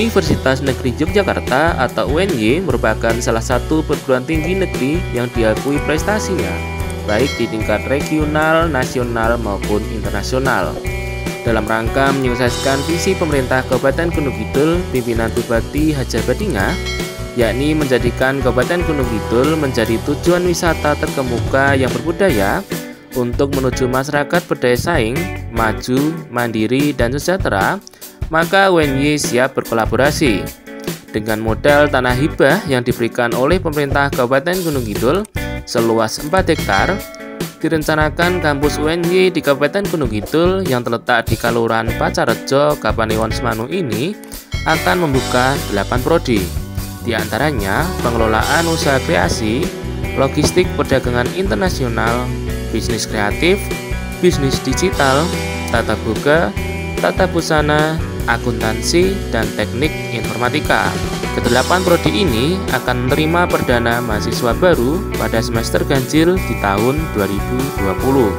Universitas Negeri Yogyakarta atau UNY merupakan salah satu perguruan tinggi negeri yang diakui prestasinya, baik di tingkat regional, nasional, maupun internasional. Dalam rangka menyukseskan visi pemerintah Kabupaten Gunung Kidul pimpinan Bupati Hajar Badingah, yakni menjadikan Kabupaten Gunung Kidul menjadi tujuan wisata terkemuka yang berbudaya untuk menuju masyarakat berdaya saing, maju, mandiri, dan sejahtera, maka UNY siap berkolaborasi. Dengan modal tanah hibah yang diberikan oleh pemerintah Kabupaten Gunung Kidul seluas 4 hektar, direncanakan kampus UNY di Kabupaten Gunung Kidul yang terletak di Kelurahan Pacarejo, Kapanewon Semanu ini akan membuka 8 prodi. Di antaranya pengelolaan usaha kreasi, logistik perdagangan internasional, bisnis kreatif, bisnis digital, tata boga, tata busana, akuntansi, dan teknik informatika. Kedelapan prodi ini akan menerima perdana mahasiswa baru pada semester ganjil di tahun 2020.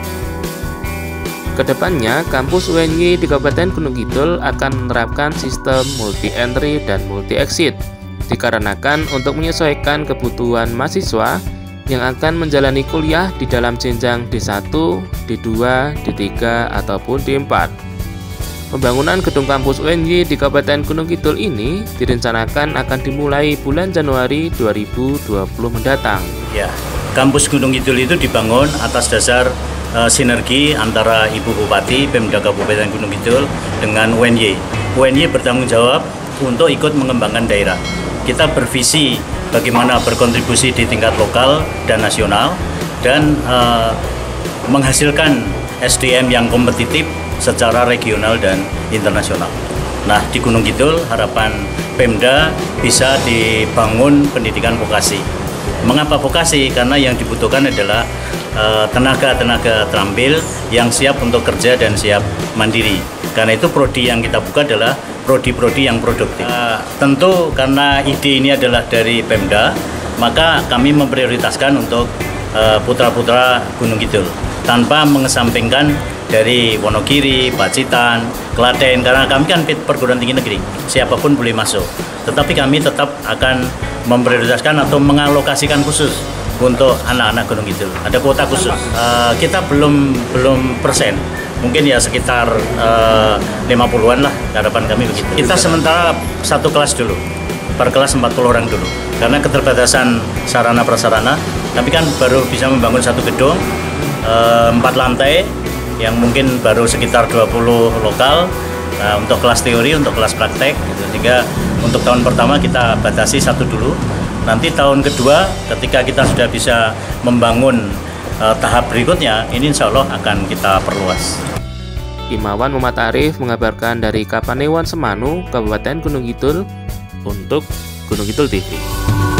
Kedepannya, kampus UNY di Kabupaten Gunung Kidul akan menerapkan sistem multi-entry dan multi-exit, dikarenakan untuk menyesuaikan kebutuhan mahasiswa yang akan menjalani kuliah di dalam jenjang D1, D2, D3, ataupun D4. Pembangunan gedung kampus UNY di Kabupaten Gunung Kidul ini direncanakan akan dimulai bulan Januari 2020 mendatang. Ya, kampus Gunung Kidul itu dibangun atas dasar sinergi antara Ibu Bupati, Pemda Kabupaten Gunung Kidul dengan UNY. UNY bertanggung jawab untuk ikut mengembangkan daerah. Kita bervisi bagaimana berkontribusi di tingkat lokal dan nasional dan menghasilkan SDM yang kompetitif secara regional dan internasional. Nah, di Gunung Kidul harapan Pemda bisa dibangun pendidikan vokasi. Mengapa vokasi? Karena yang dibutuhkan adalah tenaga-tenaga terampil yang siap untuk kerja dan siap mandiri. Karena itu prodi yang kita buka adalah prodi-prodi yang produktif. Tentu karena ide ini adalah dari Pemda, maka kami memprioritaskan untuk putra-putra Gunung Kidul tanpa mengesampingkan dari Wonogiri, Pacitan, Klaten, karena kami kan perguruan tinggi negeri, siapapun boleh masuk. Tetapi kami tetap akan memprioritaskan atau mengalokasikan khusus untuk anak-anak Gunung Kidul. Ada kuota khusus. Kita belum persen, mungkin ya sekitar 50-an lah, harapan kami begitu. Kita sementara satu kelas dulu, per kelas 40 orang dulu. Karena keterbatasan sarana prasarana, tapi kan baru bisa membangun satu gedung, 4 lantai, yang mungkin baru sekitar 20 lokal untuk kelas teori, untuk kelas praktek gitu. Sehingga untuk tahun pertama kita batasi satu dulu. Nanti tahun kedua ketika kita sudah bisa membangun tahap berikutnya, ini insya Allah akan kita perluas. Imawan Muhammad Arif mengabarkan dari Kapanewon Semanu, Kabupaten Gunung Kidul untuk Gunung Kidul TV.